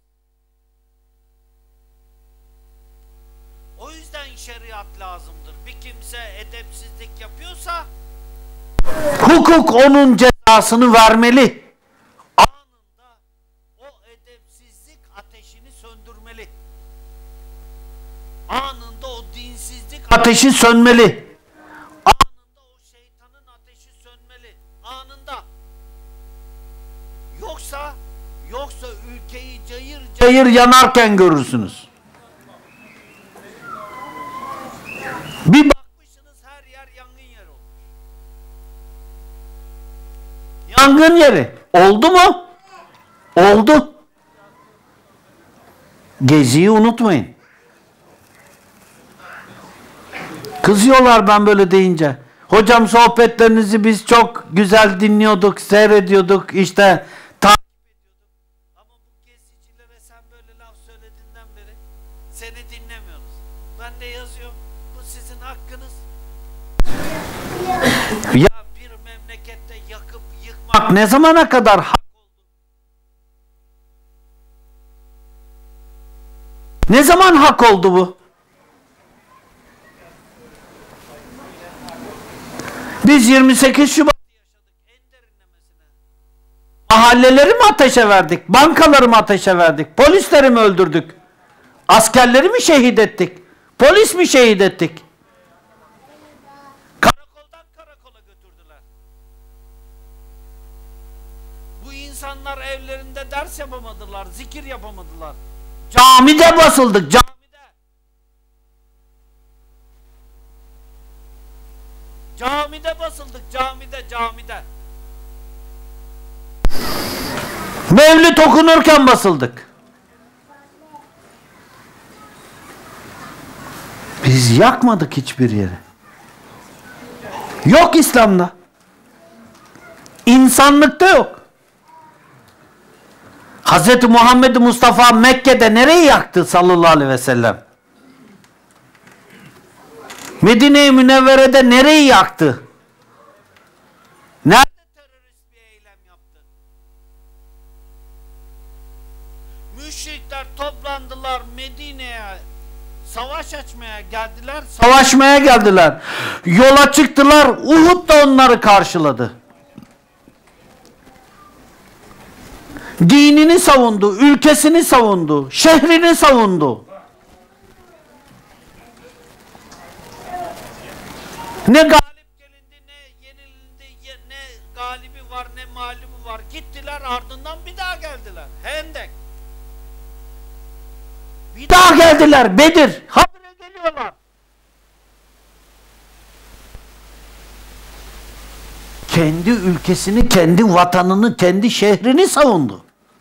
O yüzden şeriat lazımdır. Bir kimse edepsizlik yapıyorsa hukuk onun cezasını vermeli. Anında o edepsizlik ateşini söndürmeli. Anında o dinsizlik ateşi sönmeli. Anında o şeytanın ateşi sönmeli. Anında. Yoksa yoksa ülkeyi cayır cayır yanarken görürsünüz. Bir bakmışsınız her yer yangın yeri olmuş. Yangın yeri. Oldu mu? Oldu. Geziyi unutmayın. Kızıyorlar ben böyle deyince. Hocam sohbetlerinizi biz çok güzel dinliyorduk, seyrediyorduk, işte takip ediyorduk. Ama bu gezicilere sen böyle laf söylediğinden beri seni dinlemiyoruz. Ben de yazıyorum. Bu sizin hakkınız. Ya bir memlekette yakıp yıkmak ne zamana kadar hak oldu? Ne zaman hak oldu bu? Biz yirmi sekiz Şubat yaşadık en derinlemesine. Mahalleleri mi ateşe verdik? Bankaları mı ateşe verdik? Polisleri mi öldürdük? Askerleri mi şehit ettik? Polis mi şehit ettik? Karakoldan karakola götürdüler. Bu insanlar evlerinde ders yapamadılar, zikir yapamadılar. Camide basıldık, camide. Camide basıldık, camide, camide. Mevlüt okunurken basıldık. Biz yakmadık hiçbir yeri. Yok İslam'da. İnsanlıkta yok. Hazreti Muhammed Mustafa Mekke'de nereyi yaktı sallallahu aleyhi ve sellem? Medine-i Münevvere'de nereyi yaktı? Nerede terörist bir eylem yaptı? Müşrikler toplandılar Medine'ye, savaş açmaya geldiler, savaşmaya geldiler. Yola çıktılar, Uhud da onları karşıladı. Dinini savundu, ülkesini savundu, şehrini savundu. Ne galip gelindi, ne yenildi, ne galibi var, ne mağlubu var. Gittiler, ardından bir daha geldiler. Hendek. Bir daha geldiler. Bedir. Habire geliyorlar. Kendi ülkesini, kendi vatanını, kendi şehrini savundu.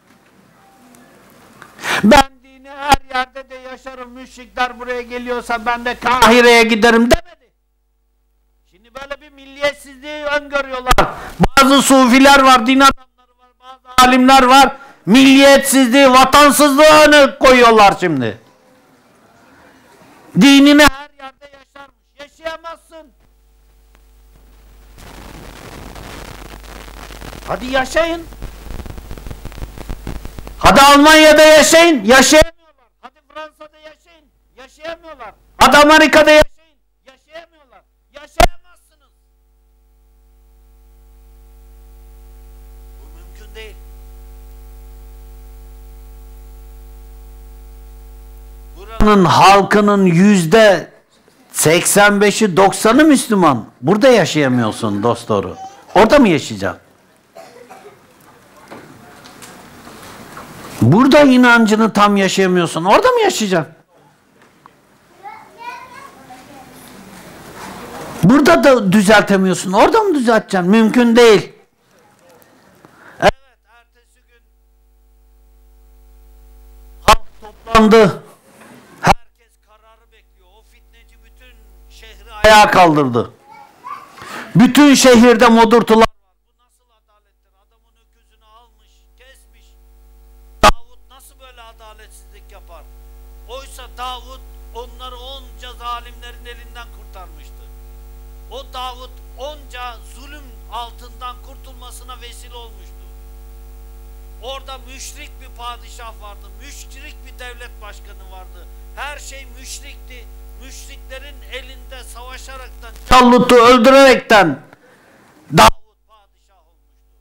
Ben dini her yerde de yaşarım, müşrikler buraya geliyorsa ben de Kahire'ye giderim demedi. Şimdi böyle bir milliyetsizliği öngörüyorlar. Bazı sufiler var, din adamları var, bazı alimler var. Milliyetsizliği, vatansızlığı öne koyuyorlar şimdi. Dinini her yerde yaşarmış. Yaşayamazsın. Hadi yaşayın. Hadi Almanya'da yaşayın. Yaşayamıyorlar. Hadi Fransa'da yaşayın. Yaşayamıyorlar. Hadi Amerika'da yaşayın. Yaşayamıyorlar. Yaşayamazsınız. Bu mümkün değil. Buranın halkının yüzde seksen beşi doksanı Müslüman. Burada yaşayamıyorsun dost doğru. Orada mı yaşayacaksın? Burada inancını tam yaşayamıyorsun. Orada mı yaşayacaksın? Burada da düzeltemiyorsun. Orada mı düzelteceksin? Mümkün değil. Evet, ertesi gün halk toplandı. Herkes kararı bekliyor. O fitneci bütün şehri ayağa kaldırdı. Bütün şehirde modurtular var. Bu nasıl adalettir? Adamın öküzünü almış, kesmiş. Davut nasıl böyle adaletsizlik yapar? Oysa Davut onları onca zalimlerin elinden kurtarmıştı. O Davut onca zulüm altından kurtulmasına vesile olmuştu. Orada müşrik bir padişah vardı, müşrik bir devlet başkanı vardı. Her şey müşrikti. Müşriklerin elinde savaşaraktan, Callutu öldürerekten Davut padişah olmuştu.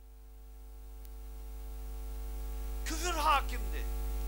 Küfür hakimdi.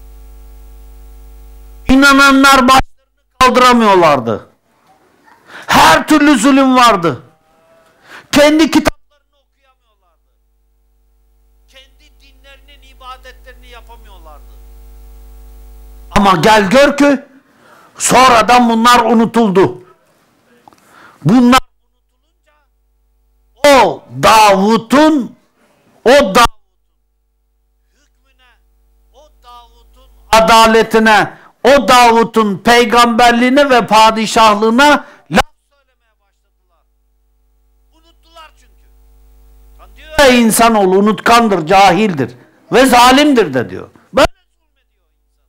İnananlar başlarını kaldıramıyorlardı. Her türlü zulüm vardı. Kendi kitaplarını okuyamıyorlardı. Kendi dinlerinin ibadetlerini yapamıyorlardı. Ama gel gör ki sonradan bunlar unutuldu. Bunlar unutulunca o Davut'un o Davut'un hükmüne, o Davut'un adaletine, o Davut'un peygamberliğine ve padişahlığına laf söylemeye başladılar. Unuttular çünkü. Diyor ya insanoğlu unutkandır, cahildir ve zalimdir de diyor. Böyle zulmediyor insan.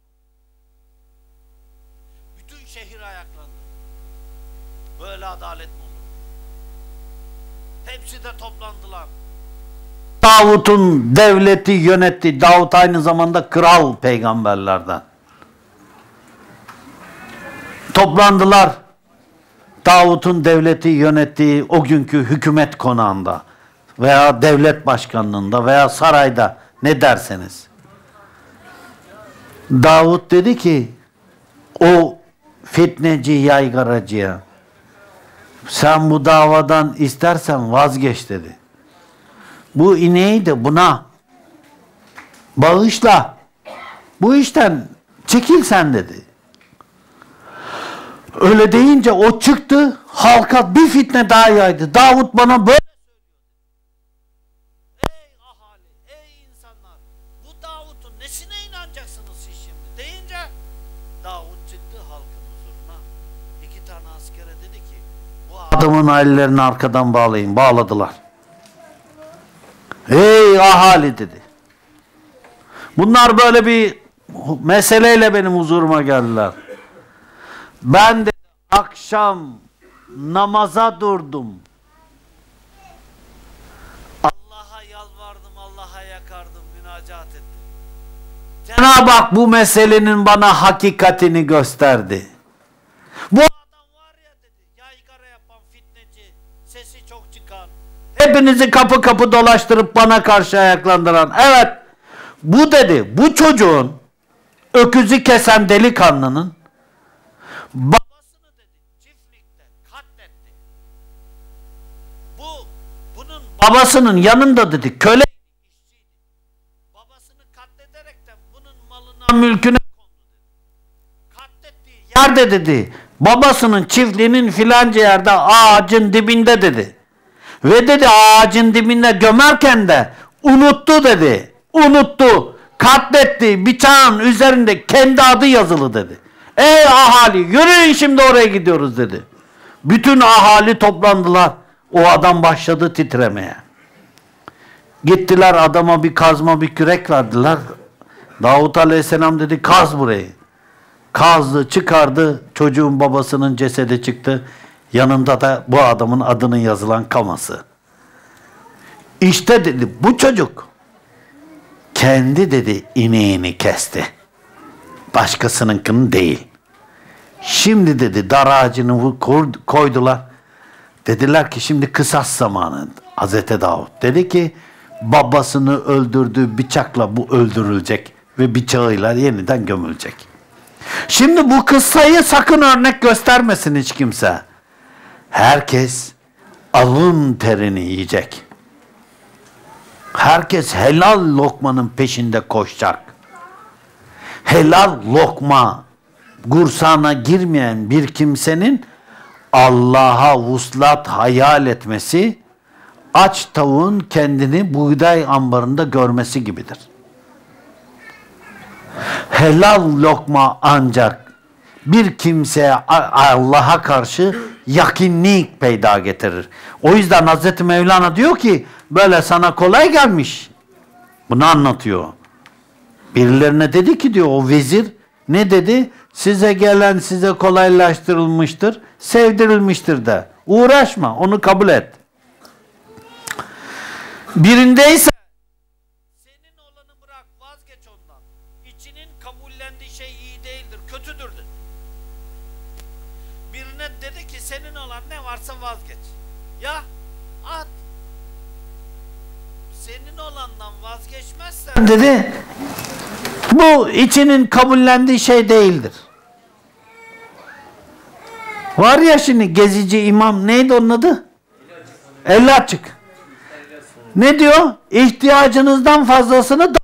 Bütün şehir ayaklandı. Böyle adalet mi olur? Hepsi de toplandılar. Davut'un devleti yönetti. Davut aynı zamanda kral peygamberlerden. Toplandılar. Davut'un devleti yönettiği o günkü hükümet konağında veya devlet başkanlığında veya sarayda ne derseniz. Davut dedi ki o fitneci yaygaracıya sen bu davadan istersen vazgeç dedi. Bu ineği de buna bağışla. Bu işten çekil sen dedi. Öyle deyince o çıktı, halka bir fitne daha yaydı. Davut bana böyle söylüyor. Ey ahali, ey insanlar, bu Davut'un nesine inanacaksınız siz şimdi deyince Davut çıktı halkın huzuruna. İki tane askere dedi ki bu adamın ailelerini arkadan bağlayın. Bağladılar. Ey ahali dedi. Bunlar böyle bir meseleyle benim huzuruma geldiler. Ben de akşam namaza durdum. Allah'a yalvardım, Allah'a yakardım, münacat ettim. Cenab-ı Hak bu meselenin bana hakikatini gösterdi. Bu adam var ya dedi, yaygara yapan fitneci, sesi çok çıkan, hepinizi kapı kapı dolaştırıp bana karşı ayaklandıran. Evet, bu dedi, bu çocuğun öküzü kesen delikanlının babasını dedi çiftlikte katletti. Bu bunun babasının yanında dedi köle işçiydi. Babasını katlederekten bunun malına mülküne kondu dedi. Katlettiği yerde dedi babasının çiftliğinin filanca yerde ağacın dibinde dedi. Ve dedi ağacın dibinde gömerken de unuttu dedi. Unuttu. Katletti. Bıçağın üzerinde kendi adı yazılı dedi. Ey ahali yürüyün şimdi oraya gidiyoruz dedi. Bütün ahali toplandılar. O adam başladı titremeye. Gittiler adama bir kazma bir kürek verdiler. Davut Aleyhisselam dedi kaz burayı. Kazdı çıkardı. Çocuğun babasının cesedi çıktı. Yanında da bu adamın adının yazılan kaması. İşte dedi bu çocuk kendi dedi ineğini kesti. Başkasınınkini değil. Şimdi dedi dar ağacını koydular. Dediler ki şimdi kısas zamanı. Hazreti Davut dedi ki babasını öldürdüğü bıçakla bu öldürülecek ve bıçağıyla yeniden gömülecek. Şimdi bu kıssayı sakın örnek göstermesin hiç kimse. Herkes alın terini yiyecek. Herkes helal lokmanın peşinde koşacak. Helal lokma gursana girmeyen bir kimsenin Allah'a vuslat hayal etmesi, aç tavuğun kendini buğday ambarında görmesi gibidir. Helal lokma ancak bir kimseye Allah'a karşı yakinlik peyda getirir. O yüzden Hazreti Mevlana diyor ki böyle sana kolay gelmiş. Bunu anlatıyor. Birilerine dedi ki diyor o vezir ne dedi? Size gelen size kolaylaştırılmıştır, sevdirilmiştir de. Uğraşma, onu kabul et. Birindeyse senin olanı bırak, vazgeç ondan. İçinin kabullendiği şey iyi değildir, kötüdür dedi. Birine dedi ki senin olan ne varsa vazgeç. Ya at. Senin olandan vazgeçmezsen dedi bu içinin kabullendiği şey değildir. Var ya şimdi gezici imam neydi onun adı? elli açık. Ne diyor? İhtiyacınızdan fazlasını dağıtın.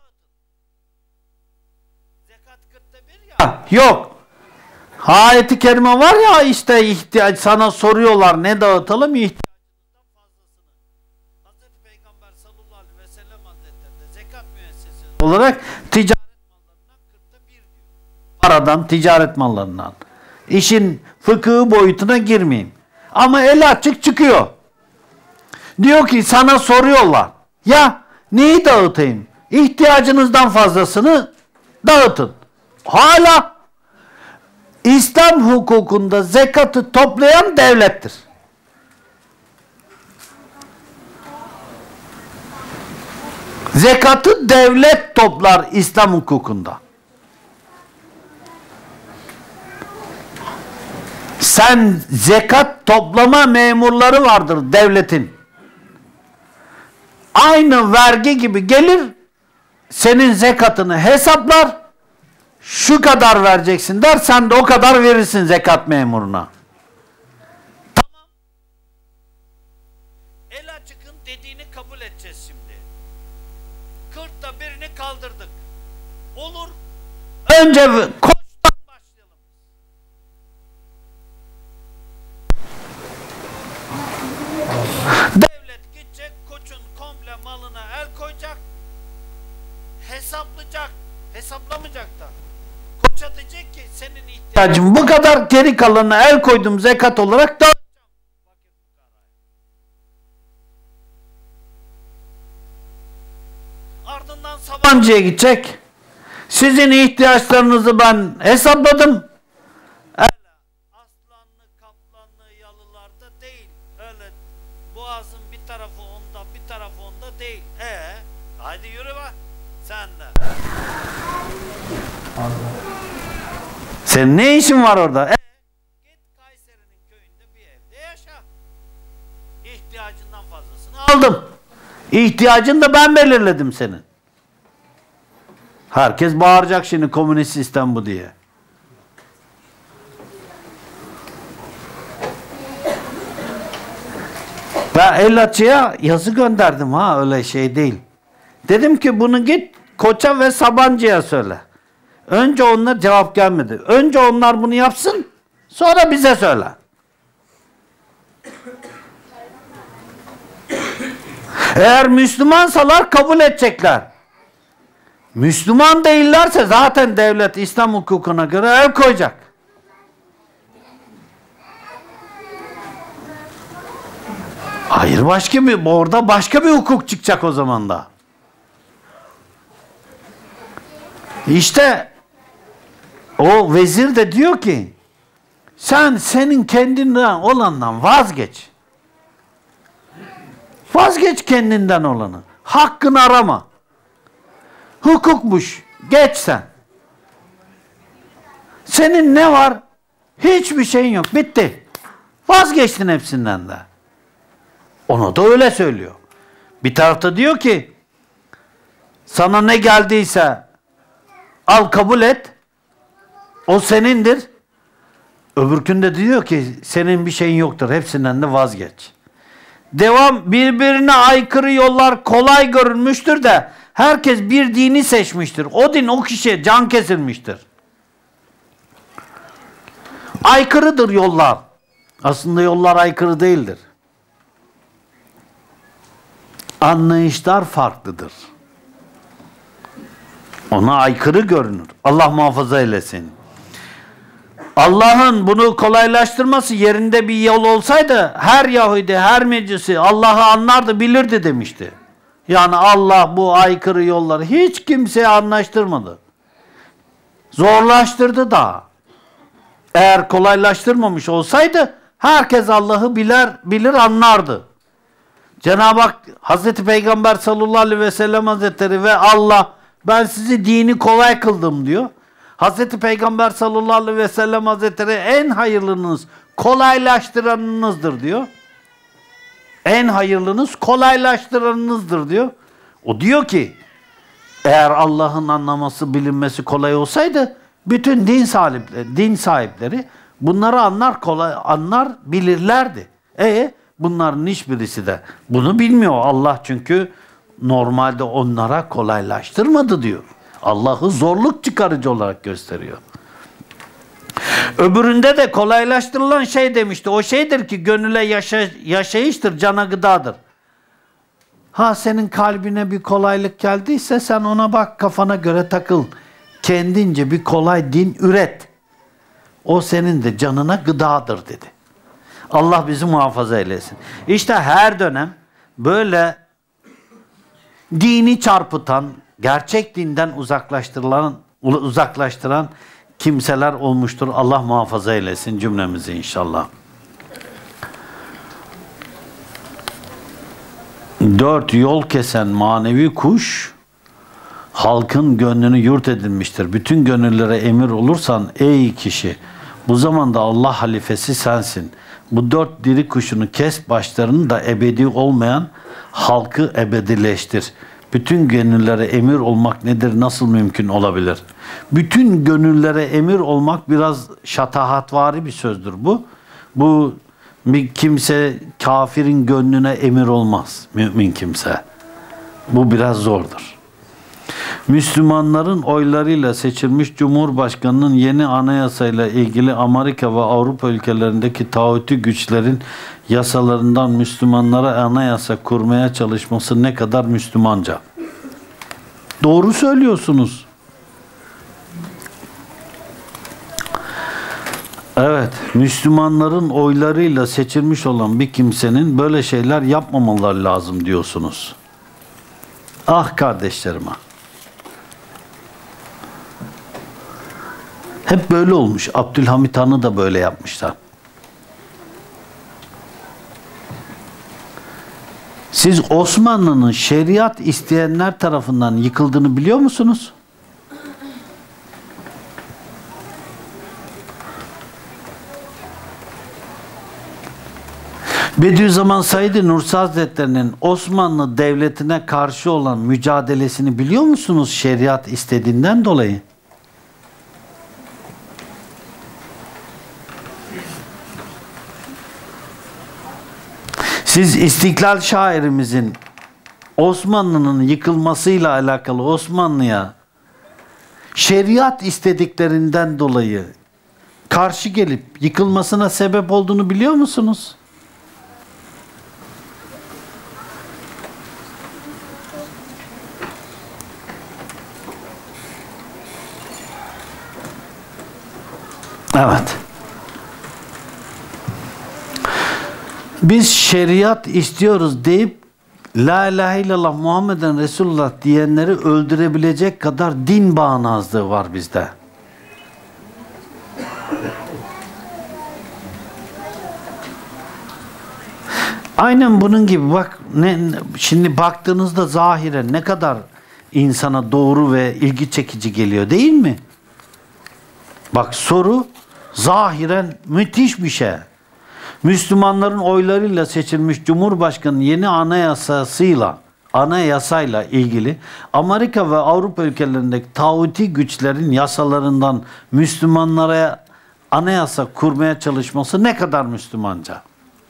Zekat kırkta bir ya. Yok. Ayet-i kerime var ya işte ihtiyaç sana soruyorlar ne dağıtalım ihtiyacınızdan fazlasını. Hazreti Peygamber sallallahu aleyhi ve sellem hazretleri de zekat müessesesi olarak ticaret mallarından kırkta bir diyor. Paradan ticaret mallarından. İşin fıkıh boyutuna girmeyeyim. Ama el açık çıkıyor. Diyor ki sana soruyorlar. Ya neyi dağıtayım? İhtiyacınızdan fazlasını dağıtın. Hala İslam hukukunda zekatı toplayan devlettir. Zekatı devlet toplar İslam hukukunda. Sen zekat toplama memurları vardır devletin. Aynı vergi gibi gelir, senin zekatını hesaplar, şu kadar vereceksin der, sen de o kadar verirsin zekat memuruna. Tamam. El açıkın dediğini kabul edeceğiz şimdi. Kırkta birini kaldırdık. Olur. Önce koçtan başlayalım. Devlet gidecek, koçun komple malına el koyacak, hesaplayacak, hesaplamayacak da. Koça diyecek ki senin ihtiyacın bu kadar, geri kalanına el koydum zekat olarak dağıtacağım. Ardından Sabancı'ya gidecek. Sizin ihtiyaçlarınızı ben hesapladım. Aslanlı, kaplanlı yalılarda değil. Öyle boğazın bir tarafı onda, bir tarafı onda değil. Ee, hadi yürü bak. Sen de. Senin ne işin var orada? E, git Kayseri'nin köyünde bir evde yaşa. İhtiyacından fazlasını aldım. İhtiyacını da ben belirledim senin. Herkes bağıracak şimdi komünist sistem bu diye. Ben Elhatçı'ya yazı gönderdim ha, öyle şey değil. Dedim ki bunu git Koç'a ve Sabancı'ya söyle. Önce onlar cevap gelmedi. Önce onlar bunu yapsın, sonra bize söyle. Eğer Müslümansalar kabul edecekler. Müslüman değillerse zaten devlet İslam hukukuna göre el koyacak. Hayır, başka bir, orada başka bir hukuk çıkacak o zaman da. İşte o vezir de diyor ki sen senin kendinden olandan vazgeç. Vazgeç kendinden olanı. Hakkını arama. Hukukmuş. Geç sen. Senin ne var? Hiçbir şeyin yok. Bitti. Vazgeçtin hepsinden de. Onu da öyle söylüyor. Bir tarafta diyor ki sana ne geldiyse al kabul et. O senindir. Öbürkünde diyor ki senin bir şeyin yoktur. Hepsinden de vazgeç. Devam, birbirine aykırı yollar kolay görünmüştür de herkes bir dini seçmiştir. O din o kişiye can kesilmiştir. Aykırıdır yollar. Aslında yollar aykırı değildir. Anlayışlar farklıdır. Ona aykırı görünür. Allah muhafaza eylesin. Allah'ın bunu kolaylaştırması yerinde bir yol olsaydı her Yahudi, her Mecusi Allah'ı anlardı, bilirdi demişti. Yani Allah bu aykırı yolları hiç kimseye anlaştırmadı. Zorlaştırdı da. Eğer kolaylaştırmamış olsaydı herkes Allah'ı bilir, bilir anlardı. Cenab-ı Hak Hazreti Peygamber sallallahu aleyhi ve sellem Hazretleri ve Allah ben sizi dini kolay kıldım diyor. Hazreti Peygamber sallallahu aleyhi ve sellem Hazretleri en hayırlınız, kolaylaştıranınızdır diyor. En hayırlınız, kolaylaştıranınızdır diyor. O diyor ki eğer Allah'ın anlaması, bilinmesi kolay olsaydı bütün din sahipleri, din sahipleri bunları anlar, kolay anlar, bilirlerdi. E bunların hiçbirisi de bunu bilmiyor. Allah çünkü normalde onlara kolaylaştırmadı diyor. Allah'ı zorluk çıkarıcı olarak gösteriyor. Öbüründe de kolaylaştırılan şey demişti. O şeydir ki gönüle yaşa yaşayıştır, cana gıdadır. Ha senin kalbine bir kolaylık geldiyse sen ona bak, kafana göre takıl. Kendince bir kolay din üret. O senin de canına gıdadır dedi. Allah bizi muhafaza eylesin. İşte her dönem böyle dini çarpıtan, gerçek dinden uzaklaştırılan, uzaklaştıran kimseler olmuştur. Allah muhafaza eylesin cümlemizi inşallah. Dört, yol kesen manevi kuş halkın gönlünü yurt edinmiştir. Bütün gönüllere emir olursan ey kişi, bu zamanda Allah halifesi sensin. Bu dört diri kuşunu kes, başlarını da ebedi olmayan halkı ebedileştir. Bütün gönüllere emir olmak nedir, nasıl mümkün olabilir? Bütün gönüllere emir olmak biraz şatahatvari bir sözdür bu. Bu bir kimse kafirin gönlüne emir olmaz, mümin kimse. Bu biraz zordur. Müslümanların oylarıyla seçilmiş Cumhurbaşkanı'nın yeni anayasayla ilgili Amerika ve Avrupa ülkelerindeki tağuti güçlerin yasalarından Müslümanlara anayasa kurmaya çalışması ne kadar Müslümanca? Doğru söylüyorsunuz. Evet, Müslümanların oylarıyla seçilmiş olan bir kimsenin böyle şeyler yapmamaları lazım diyorsunuz. Ah kardeşlerim ah. Hep böyle olmuş. Abdülhamit Han'ı da böyle yapmışlar. Siz Osmanlı'nın şeriat isteyenler tarafından yıkıldığını biliyor musunuz? Bediüzzaman Said Nursi Hazretleri'nin Osmanlı Devleti'ne karşı olan mücadelesini biliyor musunuz şeriat istediğinden dolayı? Siz İstiklal şairimizin Osmanlı'nın yıkılmasıyla alakalı Osmanlı'ya şeriat istediklerinden dolayı karşı gelip yıkılmasına sebep olduğunu biliyor musunuz? Evet. Biz şeriat istiyoruz deyip La ilahe illallah Muhammeden Resulullah diyenleri öldürebilecek kadar din bağnazlığı var bizde. Aynen bunun gibi bak ne, şimdi baktığınızda zahiren ne kadar insana doğru ve ilgi çekici geliyor değil mi? Bak soru zahiren müthiş bir şey. Müslümanların oylarıyla seçilmiş Cumhurbaşkanı'nın yeni anayasasıyla, anayasayla ilgili Amerika ve Avrupa ülkelerindeki tağuti güçlerin yasalarından Müslümanlara anayasa kurmaya çalışması ne kadar Müslümanca?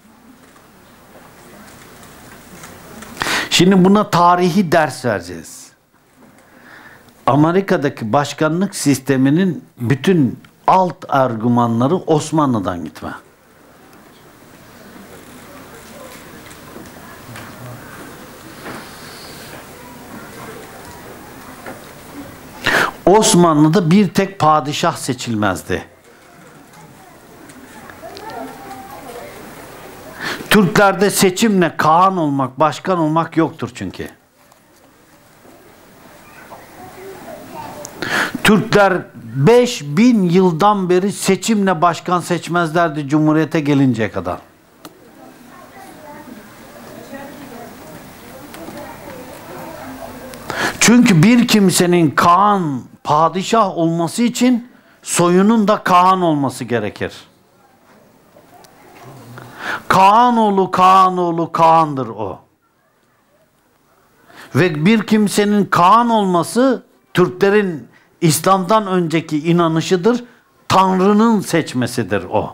Şimdi buna tarihi ders vereceğiz. Amerika'daki başkanlık sisteminin bütün alt argümanları Osmanlı'dan gitme. Osmanlı'da bir tek padişah seçilmezdi. Türklerde seçimle kağan olmak, başkan olmak yoktur çünkü. Türkler beş bin yıldan beri seçimle başkan seçmezlerdi Cumhuriyete gelinceye kadar. Çünkü bir kimsenin kağan, padişah olması için soyunun da kağan olması gerekir. Kağanoğlu, Kağanoğlu, Kağan'dır o. Ve bir kimsenin Kağan olması Türklerin İslam'dan önceki inanışıdır. Tanrı'nın seçmesidir o.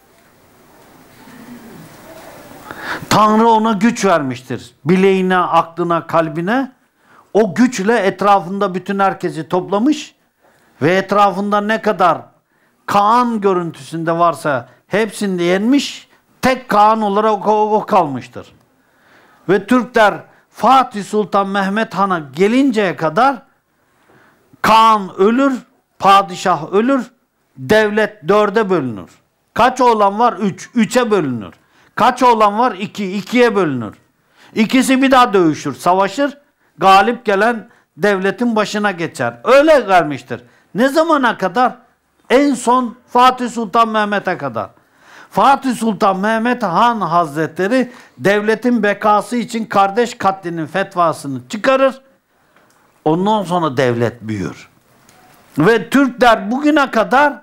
Tanrı ona güç vermiştir. Bileğine, aklına, kalbine. O güçle etrafında bütün herkesi toplamış ve etrafında ne kadar Kaan görüntüsünde varsa hepsini yenmiş, tek Kaan olarak o, o kalmıştır. Ve Türkler Fatih Sultan Mehmet Han'a gelinceye kadar Kaan ölür, padişah ölür, devlet dörde bölünür. Kaç oğlan var? Üç. Üçe bölünür. Kaç oğlan var? İki. İkiye bölünür. İkisi bir daha dövüşür, savaşır. Galip gelen devletin başına geçer. Öyle vermiştir. Ne zamana kadar? En son Fatih Sultan Mehmet'e kadar. Fatih Sultan Mehmet Han Hazretleri devletin bekası için kardeş katlinin fetvasını çıkarır. Ondan sonra devlet büyür. Ve Türkler bugüne kadar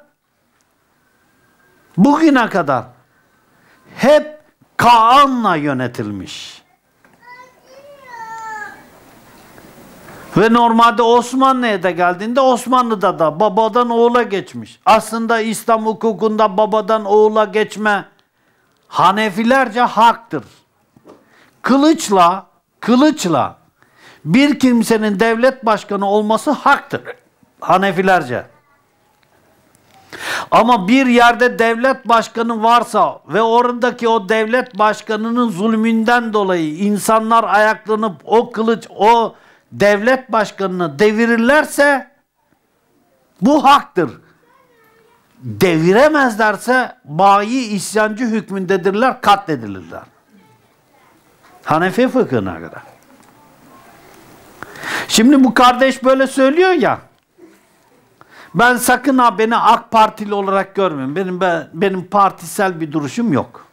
bugüne kadar hep Kaan'la yönetilmiş. Ve normalde Osmanlı'ya da geldiğinde Osmanlı'da da babadan oğula geçmiş. Aslında İslam hukukunda babadan oğula geçme Hanefilerce haktır. Kılıçla, kılıçla bir kimsenin devlet başkanı olması haktır. Hanefilerce. Ama bir yerde devlet başkanı varsa ve oradaki o devlet başkanının zulmünden dolayı insanlar ayaklanıp o kılıç, o devlet başkanını devirirlerse bu haktır. Deviremezlerse bayi isyancı hükmündedirler, katledilirler. Hanefi fıkhına göre. Şimdi bu kardeş böyle söylüyor ya, ben sakın ha beni AK Partili olarak görmeyin. Benim ben, benim partisel bir duruşum yok.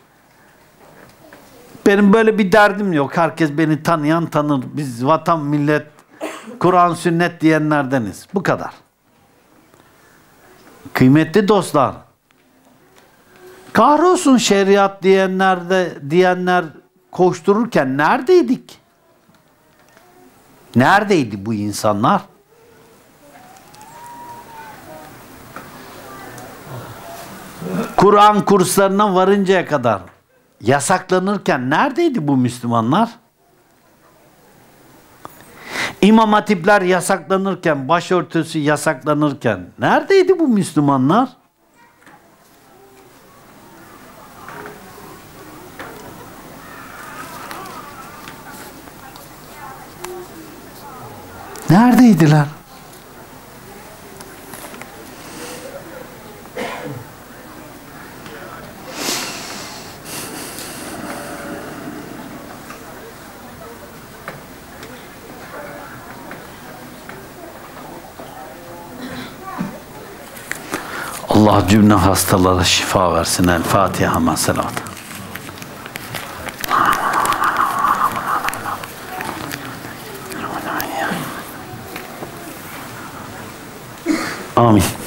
Benim böyle bir derdim yok. Herkes beni tanıyan tanır. Biz vatan, millet, Kur'an, sünnet diyenlerdeniz. Bu kadar. Kıymetli dostlar, Kahrolsun şeriat diyenler de diyenler koştururken neredeydik? Neredeydi bu insanlar? Kur'an kurslarına varıncaya kadar yasaklanırken neredeydi bu Müslümanlar? İmam hatipler yasaklanırken, başörtüsü yasaklanırken neredeydi bu Müslümanlar? Neredeydiler? Allah cümle hastalara şifa versin. El Fatiha ma salavat. Amin.